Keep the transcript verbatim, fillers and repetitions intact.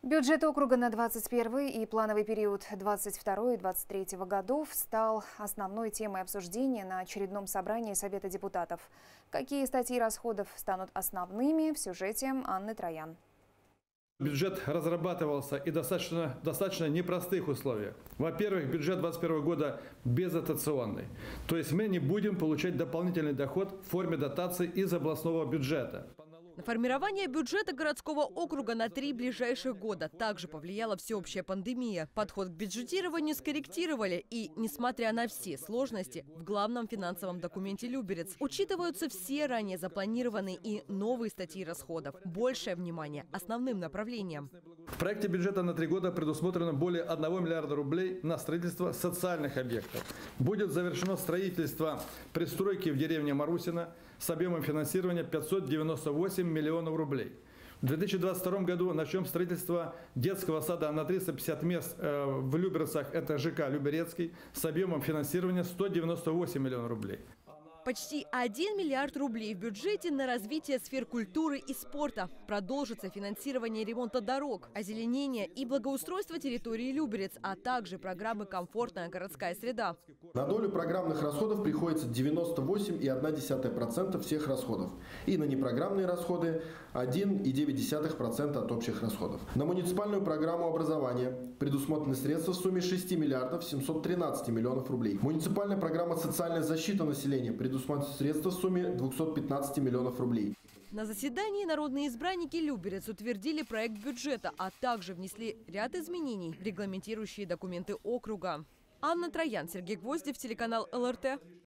Бюджет округа на двадцать первый и плановый период двадцать второго и двадцать третьего годов стал основной темой обсуждения на очередном собрании Совета депутатов. Какие статьи расходов станут основными, в сюжете Анны Троян. Бюджет разрабатывался и достаточно, достаточно непростых условиях. Во-первых, бюджет двадцать первого года бездотационный. То есть мы не будем получать дополнительный доход в форме дотаций из областного бюджета. На формирование бюджета городского округа на три ближайших года также повлияла всеобщая пандемия. Подход к бюджетированию скорректировали. И, несмотря на все сложности, в главном финансовом документе «Люберец» учитываются все ранее запланированные и новые статьи расходов. Большее внимание основным направлениям. В проекте бюджета на три года предусмотрено более одного миллиарда рублей на строительство социальных объектов. Будет завершено строительство пристройки в деревне Марусино с объемом финансирования пятьсот девяносто восемь миллионов рублей. В две тысячи двадцать втором году начнем строительство детского сада на триста пятьдесят мест в Люберцах, это ЖК Люберецкий, с объемом финансирования сто девяносто восемь миллионов рублей. Почти один миллиард рублей в бюджете на развитие сфер культуры и спорта. Продолжится финансирование ремонта дорог, озеленения и благоустройства территории Люберец, а также программы «Комфортная городская среда». На долю программных расходов приходится девяносто восемь целых одна десятая процента всех расходов. И на непрограммные расходы один целых девять десятых процента от общих расходов. На муниципальную программу образования предусмотрены средства в сумме шести миллиардов семьсот тринадцать миллионов рублей. Муниципальная программа «Социальная защита населения» предусмотрены средства в сумме двухсот пятнадцати миллионов рублей. На заседании народные избранники Люберец утвердили проект бюджета, а также внесли ряд изменений, регламентирующие документы округа. Анна Троян, Сергей Гвоздев, телеканал эл эр тэ.